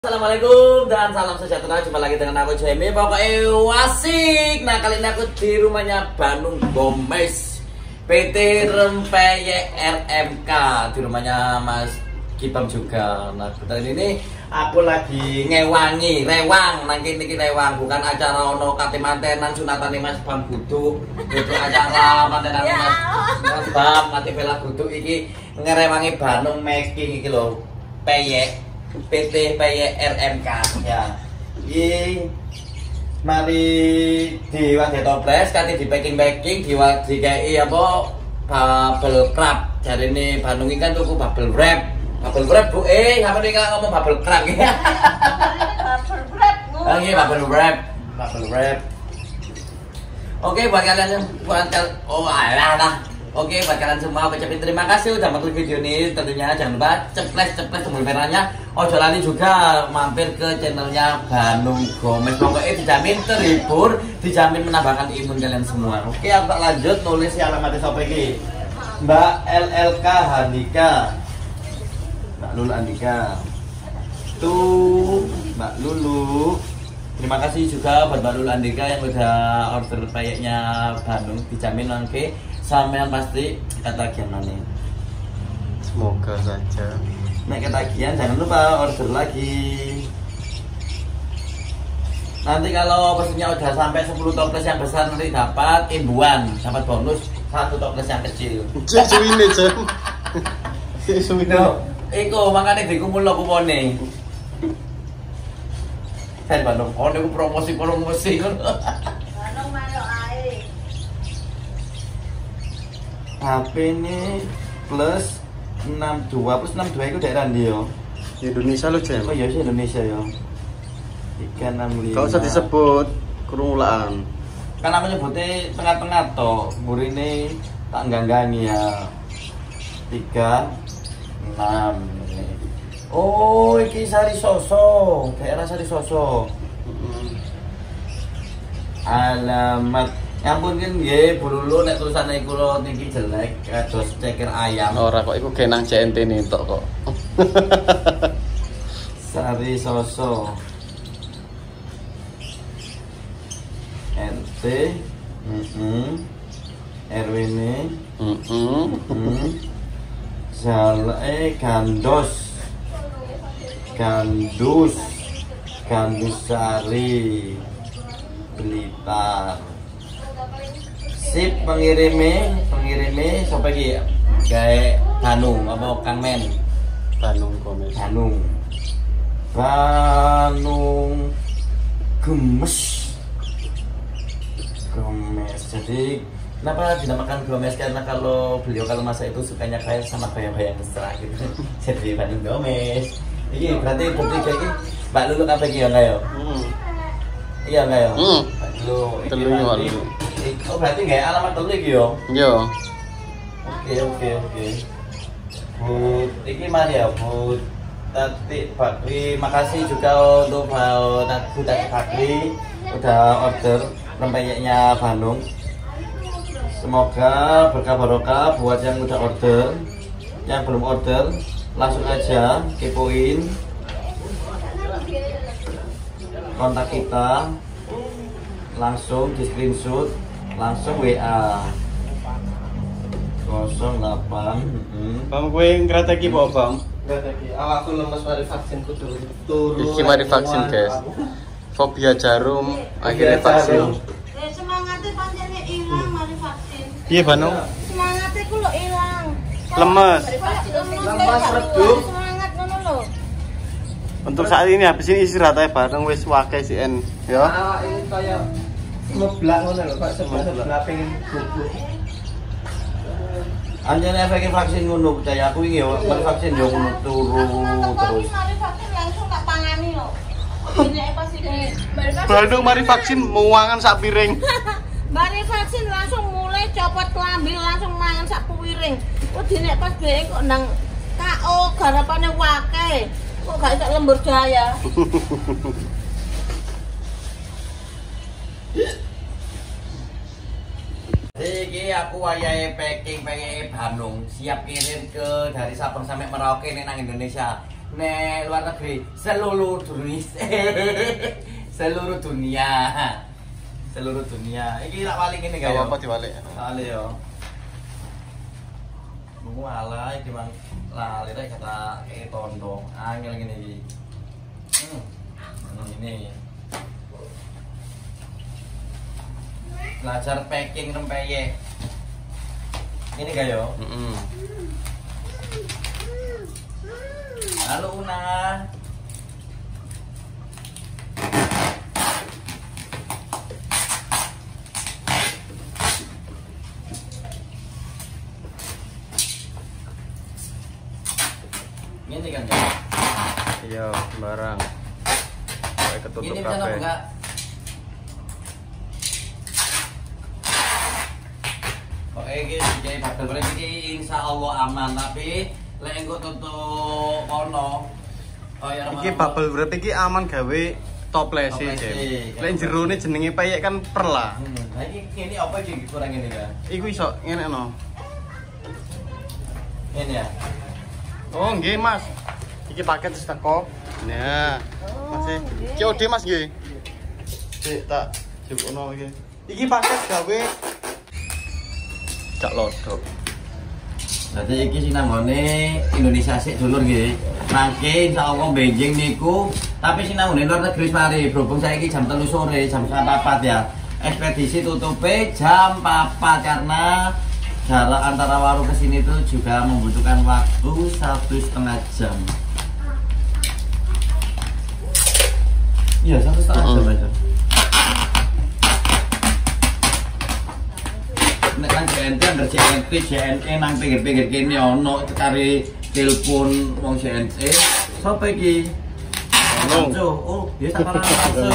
Assalamualaikum dan salam sejahtera. Jumpa lagi dengan aku Jamie. Pokoknya wasik. Nah, kali ini aku di rumahnya Banung Gomez PT Rempeyek RMK, di rumahnya Mas Kipam juga. Nah, kali ini aku lagi ngewangi rewang. Nanti niki rewang bukan acara ono kate mantenan sunatane Mas Bam Buduk. Itu acara mantenan Mas Bam mati bela Buduk iki ngerewangi Banung Making iki lho. Peyek PT Peyek RMK ya. Iki mari diwade toples kate di packing dikai apa bubble wrap. Jarine Bandung iki kan tuku bubble wrap. Bubble wrap Bu, apa nek ngomong bubble wrap iki? Bubble wrap. Oh iya bubble wrap. Bubble wrap. Oke buat kalian Oke, buat kalian semua ucapin terima kasih udah nonton video ini. Tentunya jangan lupa ceples tombol merahnya. Ojo lali juga mampir ke channelnya Banung Gomez. Pokoknya dijamin terhibur, dijamin menambahkan imun kalian semua. Oke, aku tak lanjut nulis alamatnya sampai ini. Mbak LLK Handika, Mbak Lulu Andika. Tuh, Mbak Lulu. Terima kasih juga buat Mbak Lulu Andika yang udah order payeknya Bandung, dijamin nanti sampean pasti ketagihan nanti. Semoga saja. Nek ketagihan jangan lupa order lagi. Nanti kalau pesennya udah sampai 10 toples yang besar nanti dapat imbuan, dapat bonus 1 toples yang kecil. Suwine, Jan. Suwine. Iku makane dikumpul lo kupone. Saya Bandung, oh niku promosi kan. HP ini plus 62 plus 62 itu daerah ndi yo? Indonesia lo, Jam. Oh iya sih Indonesia yo. 365. Kau usah disebut kerumulaan. Kan aku nyebutnya tengah-tengah toh. Burine tak ganggangi ya. 36. Oh, iki Sari Soso, daerah Sari Soso. Alamat ampun kan nggih, Bu Lulu nek tulisane kula niki jelek kados ceker ayam. Ora kok iku genang CNT nih tok kok. Sari Soso. RT RW ini Gandus Sari Blitar. Sip pengirime sampai iki gawe Banung apa Kang Men? Banung Gomez. Banung Gomez. Jadi kenapa dinamakan Gomez? Karena kalau masa itu sukanya kayak sama bayang-bayang mesra gitu. Jadi Banung Gomez. Iki berarti bertiga iki Mbak Lulu apa iki ya enggak ya? Iya enggak ya? Mbak Lulu. Oh berarti nggak alamat telu iki yo? Yo. Oke. Bu, iki mari ya Bu Tati Bakri. Makasih juga untuk Bu Tati Bakri udah order rempeyeknya Bandung. Semoga berkah barokah buat yang udah order. Yang belum order langsung aja kepoin kontak kita, langsung di screenshot, langsung WA 08. Bang kowe ngrateki apa, Bang? Ngrateki. Awakku lemes mari vaksin kudu turu. Iki mari vaksin, guys. Fobia jarum, akhirnya vaksin. Semangatnya pancene ilang mari vaksin. Iya, Banung. Semangatnya ku lho ilang. Lemes. Lemes redup. Semangat ngono lho. Untuk saat ini habis ini istirahat aja Banung wis wakai CN, ya. Awak ini kaya ngeblak ngono lho, Pak. Sebelah pengen bubuk. Anjane efek vaksin ngono percaya aku iki yo, vaksin yo ngono turu terus. Mari vaksin langsung tak tangani lho. Ini pas iki. Bandung mari vaksin muangan sak piring. Mari vaksin langsung mulai copot kelambi langsung mangan sak piring. Kok dine pas bae kok nang KO garapane wakai. Kok gak iso lembur jaya. Iki aku wayahe packing Bandung, siap kirim ke dari Sabang sampai Merauke nih nang Indonesia. nek luar negeri seluruh dunia. Seluruh dunia. Iki tak wali ngene Gak ya. apa diwalik. Wali yo. Mung ala iki mang lali rek kata tondo. Angel ngene iki. Ini. Belajar packing rempeyek. Ini gak yo? Halo Una. Ini kan ya? Iya, barang. Kayak ketutup Ini bisa kabeh. enggak? Oke, iki bakal berarti iki insyaallah aman, tapi lek engko tutup ono kaya Iki bubble wrap iki aman gawe toples e, Jem. Lek jerone jenenge peyek kan perla. Nah ini apa iki kurang ini kan? Iku iso ngene no. Ini ya. Oh, nggih, Mas. Iki paket wis teko. Nah. Mas e. COD Mas nggih. Sik tak jebukno iki. Iki paket gawe cak lodok. Dadi iki sinanggone Indonesia sik dulur nggih. Mangke insyaallah benjing niku, tapi sinanggone luar negeri mari. Berhubung saiki jam 3 sore, jam 4 ya. Ekspedisi tutupe jam 4 karena jarak antara warung ke sini itu juga membutuhkan waktu 1,5 jam. Iya, 1,5 jam aja. Nek kan JNT under JNE nang pinggir-pinggir kene ono kari telepon wong JNE. Sopo iki? Oh, ya tak langsung.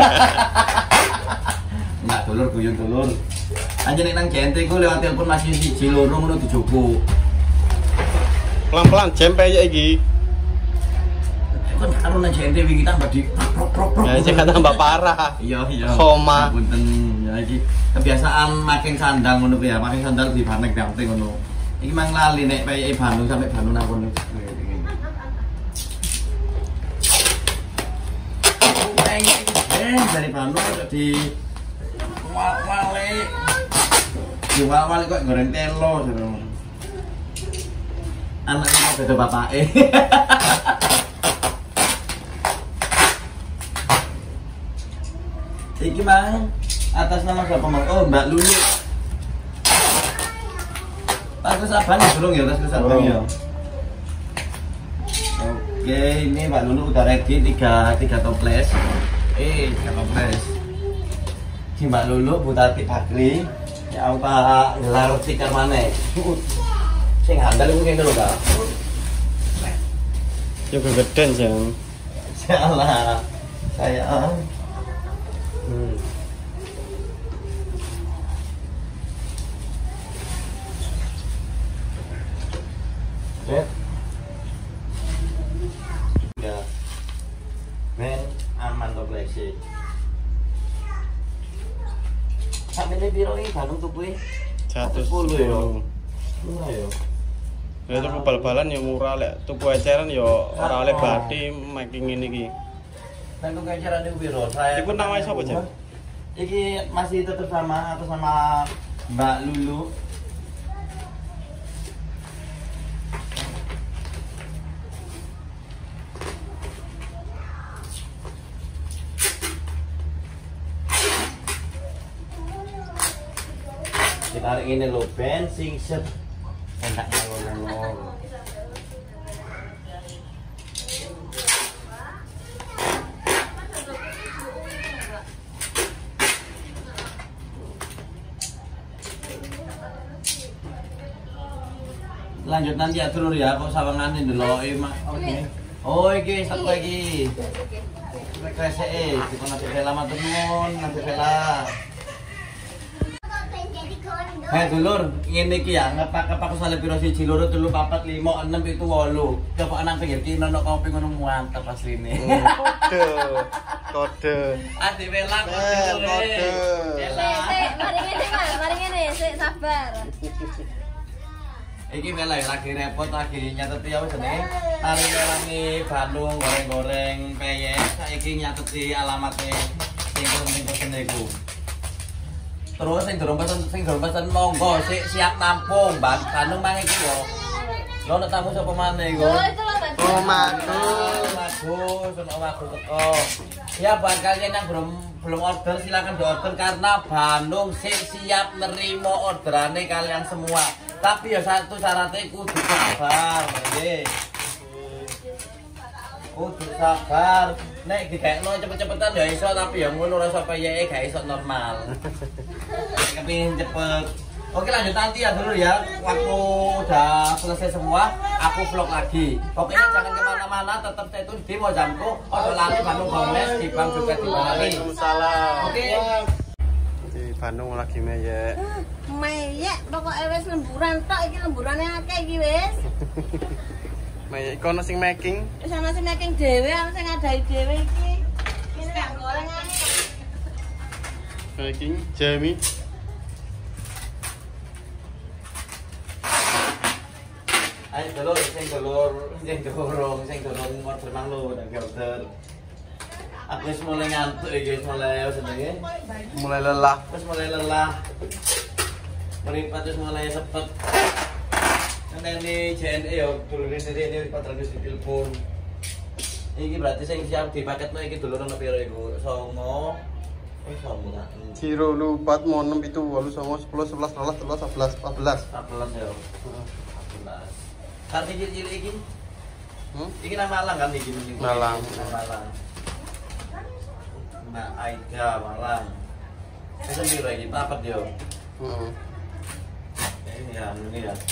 Enggak dulur guyon dulur. Anjir nek nang JNT ku lewat telepon masih siji loro ngono dijogo. Pelan-pelan jam peyek iki. Kan karo nang JNT wingi tambah di Ya sing tambah parah. Iya. Koma. Punten ya iki kebiasaan makin sandang ngono ya, makin sandal di banek dampe ngono. Iki mang lali nek peyek Bandung sampai Bandung nang kono. Dari Bandung di wale jual-wale kok goreng telo jero. Anaknya mau beda bapake. Iki mang atas nama siapa mang? Oh Mbak Lulu. Aku sabar ya belum ya, aku sabar ya. Oke, ini Mbak Lulu udah ready 3 toples. 3 toples. Si Mbak Lulu Butati Bakri. Ya apa gelar tikar mana? Sing handal iku kene lho, Kak. Ya gegeden jang. Salah. Saya ya, men aman to flexi. Sampe ne piro iki Bandung tuku 110 ya. ya. Murah ya. Ya tuku bal-balan ya murah lek tuku eceran ya ora oleh bathi making ngene iki. Nang tuku eceran niku piro? Saya Iku namanya sapa, Jan? Iki masih tetap sama atau sama Mbak Lulu. Ditarik ini lo bensin set enak nolong. Lanjut nanti ya dulur ya, kok sawangane ndeloki Mak. Oke. Oh iki satu lagi. Kreseke dikono Vela matur nuwun, nanti Vela. Hei dulur, ngene iki ya, ngepak-ngepak usale piro 1 loro 3 4 5 6 7 8. Coba nang pinggir kene ono kopi ngono mantep asline. Kode. Adi Vela kode. Sik, mari ngene, Mas. Mari ngene, sik sabar. Iki mele lagi repot lagi nyateti apa jenenge? Tari ngelangi Bandung goreng-goreng peyek. Saiki nyateti alamate sing pesen iku. Terus sing durung pesen monggo sik siap nampung. Bandung mang iki yo. Lo nek tamu sapa maneh iku? Oh, Magus. Magus teko. Ya buat kalian yang belum order silakan diorder karena Bandung siap nerima orderane kalian semua. Tapi ya satu syaratnya kudu sabar, nggih. Kudu sabar. Nek dikekno cepet-cepetan ya iso tapi ya ngono rasa peyeke gak iso normal. Kepengin cepet. Oke lanjut nanti ya dulu ya. Waktu udah selesai semua, aku vlog lagi. Pokoknya jangan kemana-mana, tetap stay tune di Mojamku. Ojo lali Bandung Gomez di Bang juga di Bali. Waalaikumsalam. Oke. Di Bandung lagi meyek. Meyek pokoknya wis lemburan tok iki lemburane akeh iki wis. Meyek kono sing making. Wis ana sing making dhewe, ana sing ngadai dhewe iki. Ini gak gorengane. Making Jamie. Ayo dulu sing dorong order mang lho tak order. Aku wis mulai ngantuk iki, wis mulai senenge. Mulai lelah. Wis mulai lelah. Meripat wis mulai sepet. Nene JNE yo dulure ini 400 telepon. Iki berarti sing siap dipaketno iki dulur ono piro iku? 9. Songo ta. 0 4 6 7 8 9 10 11 12 13 14 14 ya. 14. Kan cilik-cilik iki. Iki nang Malang kan iki mending. Malang. Malang. Mbak Aida Malang. Wis piro iki? Papat yo. Heeh. Ini ya.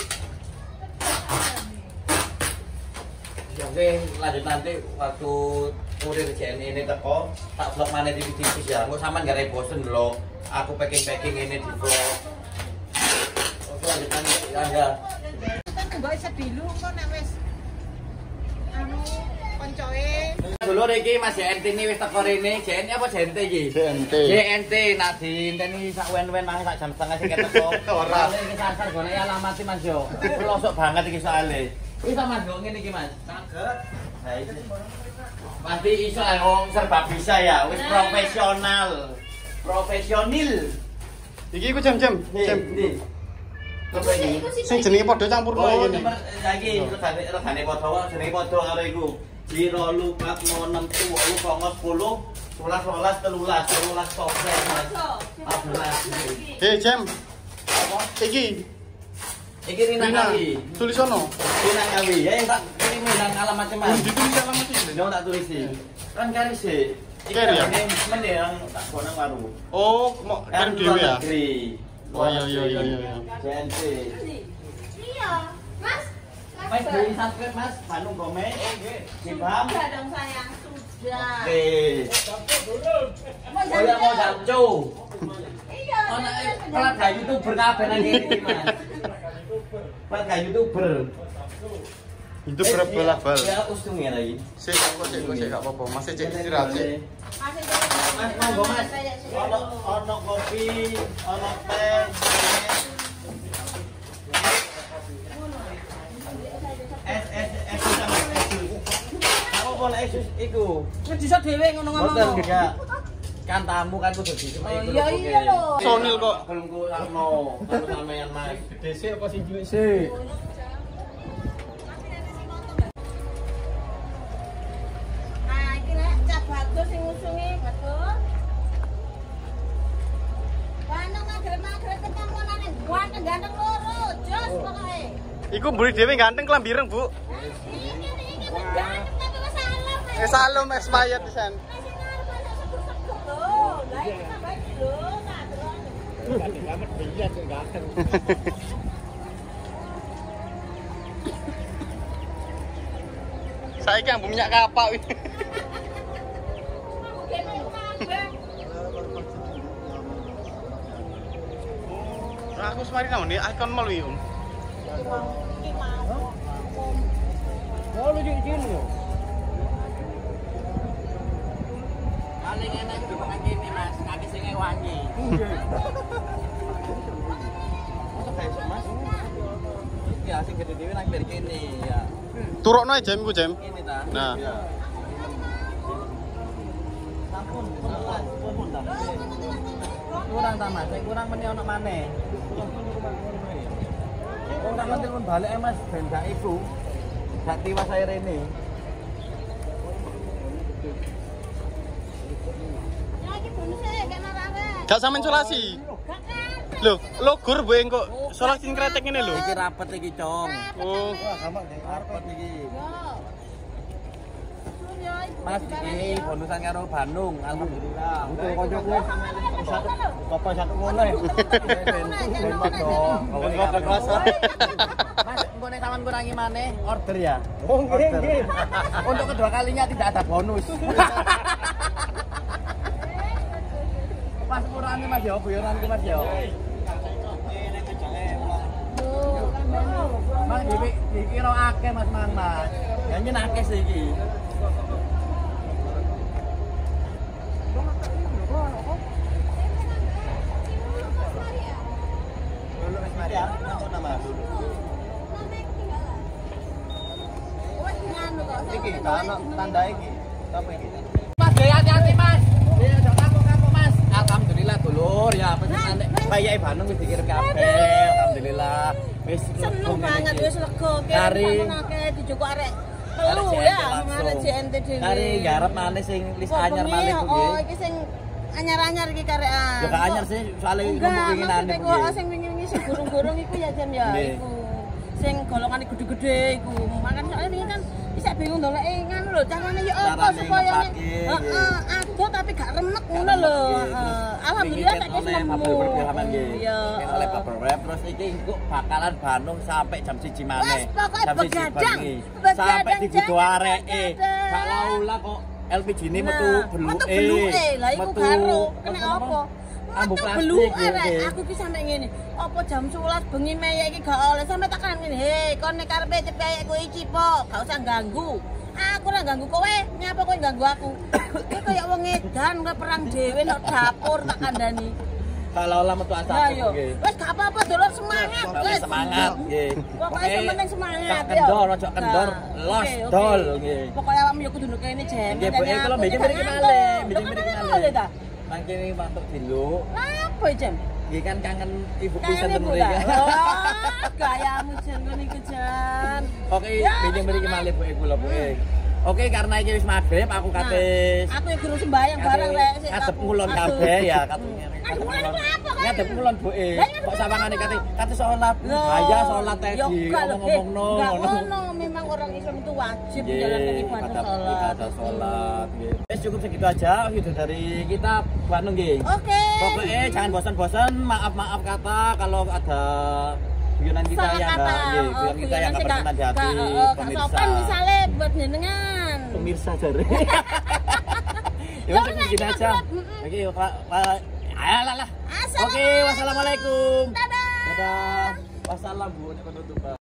Oke, lanjut nanti waktu kurir JNE ini teko, tak vlog mana di tipis ya. Engko sampean gak bosen lho. Aku packing ini di vlog. Oke, lanjut nanti Anda. Mbok sedilu kok nek wis anu koncoe. Dulur iki Mas JNT ini wis teko rene. JNT apa JNT iki? JNT. JNT nak diinteni sak wen-wen maneh sak jam setengah sing keteko. Ora. Iki sasar gone alamat iki Mas yo. Pelosok banget iki soalé. Iso Mas kok ngene iki Mas. Kaget. Ha iki. Pasti iso wong serba bisa ya, wis profesional. Profesional. Iki ku jam-jam. Jam. Apa iki? Sing jenenge padha campur kowe Oh, ngene. saiki regane padha wae, jenenge padha karo iku. 0 lupat 6 10 10 11 13 toples Mas. 14. Hei, jam. Iki. Iki Rina Kawi. Tulis ono. Rina Kawi. Ya yang tak kirim nang alamatnya Mas. Ditulis alamat iki. Yo tak tulis sih. Kan kari sih. Kari ya? Men yang tak bonang waru. Oh, mau kirim dhewe ya. Oh iya. JNT. Iya, Mas. Mas di subscribe Mas, Bandung Gomez. Sibam. Sudah dong sayang, sudah. Oke. Oh ya mau jancu. Iya. Ono keluarga YouTuber kabeh nang kene iki Mas. Keluarga YouTuber. Itu berapa bal? Ya ustung ya lagi. Sik, kok gak apa-apa. Masih cek istirahat sik. Mas, monggo Mas. Ono kopi, ono teh. Es sama es. Aku boleh es iku. Wis bisa dhewe ngono-ngono. Boten enggak. Kan tamu kan kudu dicuk. Oh iya lho. Sonil kok. Belum ku sakno. Karo sampean Mas. Gede sih apa sing cilik sih? Nah, iki nek Cak Bagus sing ngusungi, betul. Bandung magrib-magrib ketemuanane ganteng-ganteng loro, jos pokoke. Iku mburi dhewe ganteng klambi ireng, Bu. Iki ganteng tapi wis salam. Salam es mayat pisan. Lah iki tambah lho, tak terus. Ganteng amat dia tuh ganteng. Saiki ambu minyak kapak wih. Aku semari nang ikon mall iki, Om. Oh, lu cilik yo. Paling enak di makan kene Mas, kaki sing wangi. Nggih. Untuk besok Mas. gede dewe nang kiri kene ya. Turokno ae jam iku jam. Ini ta. Nah. Iya. Sampun, sampun ta. Kurang ta Mas, kurang meneh ono maneh. Oh, tak nanti pun balik Mas, ben gak iku. Gak tiwas ae rene. Ya iki bonuse gak narane. Gak sampean solasi. Gak kan. Lho, logur boe kok solasi kretek ngene lho. Iki rapet iki, Cong. Oh, Rapet iki. Yo. Mas, iki bonusan karo Bandung, alhamdulillah. Untuk koncoku satu bapak satu ngono ya. Ben padha. Mas, Engko nek sampean kurangi maneh order ya. Oh, nggih. Untuk kedua kalinya tidak ada bonus. Pas kurangi Mas yo, bayaran ki Mas yo. Mas iki ro akeh Mas Mas. Ya nyen akeh sih iki. Dulu Mas Maria, apa nama dulu? Iki tanda iki. Apa iki? Mas, hati-hati Mas. Ya ojo kapok-kapok Mas. Alhamdulillah dulur ya pesenane bayake Bandung wis dikirim kabeh. Alhamdulillah. Wis Seneng banget wis lega Kari. akeh dijoko arek telu ya arek JNT dhewe. Kari garap maneh sing wis anyar malih ku Oh, nggih. iki sing anyar-anyar iki karekan. Ya gak anyar sih, soalnya Enggak, ngomong winginane maksudnya ku kok nggih. sing wingi-wingi sing gurung-gurung iku ya Jam ya Nggih. iku. Sing golongane gede-gede iku. Makan soalnya wingi kan bisa bingung ndoleke ngono lho, carane ya apa Carane supaya ngepake, heeh, ado tapi gak remek ngono lho. Alhamdulillah tak wis nemu. Bubble wrap ya sampean nggih. Iya. Nek oleh bubble wrap terus iki engko bakalan Bandung sampai jam 1 maneh. Wes, pokoknya Jam 1 begadang. bengi. Begadang, Sampai dibutuh jangan areke. begadang. Gak laulah kok LPG ini metu metu beluke. beluke. Lah iku karo kena apa? Ambu Metu plastik beluke nggih. rek. Aku ki sampe ngene. Apa jam 11 bengi meyek iki gak oleh sampe tekan ngene. Hei, kon nek karepe cepet kowe iki po, gak usah ganggu. Aku ora ganggu kowe, nyapa kowe ganggu aku. Iki koyo wong edan kowe perang dhewe nang dapur tak kandhani. Gak laulah metu Lah asap yo. nggih. Wes gak apa-apa, dulur semangat. Wis semangat nggih. Pokoknya sing penting semangat. Gak kendor, ojo kendor, los dol nggih. Pokoknya awakmu yo kudu kene Jem. Nggih, Bu, kalau mriki mriki malih, mriki malih. Nang kene mantuk dulu. Apa Jem? Nggih kan kangen ibu Kangen pisan ibu mriki. lah. Oh, gayamu Jen ngene iki Jan. Oke, mriki malih Bu kula Bu. Oke, karena iki wis maghrib aku kate Aku ya guru sembayang bareng rek sik. ngadep ngulon kabeh ya katanya. Ngadep ngulon iku apa kok? Ngadep ngulon Bu. Kok sawangane kate salat. Aya salat tadi ngomong-ngomongno. Enggak ngono, memang orang Islam itu wajib menjalankan ibadah salat. Ibadah salat nggih. Wis cukup segitu aja video dari kita Bandung nggih. Oke. Pokoknya jangan bosan-bosan, maaf-maaf kata kalau ada guyonan kita Salah yang kata. enggak, guyonan kita yang enggak berkenan di hati Gak sopan misalnya buat jenengan. pemirsa jare. Ya udah begini aja. Oke, Pak. Ayolah. Oke, wassalamualaikum. Dadah. Dadah. Wassalam Bu, penutup.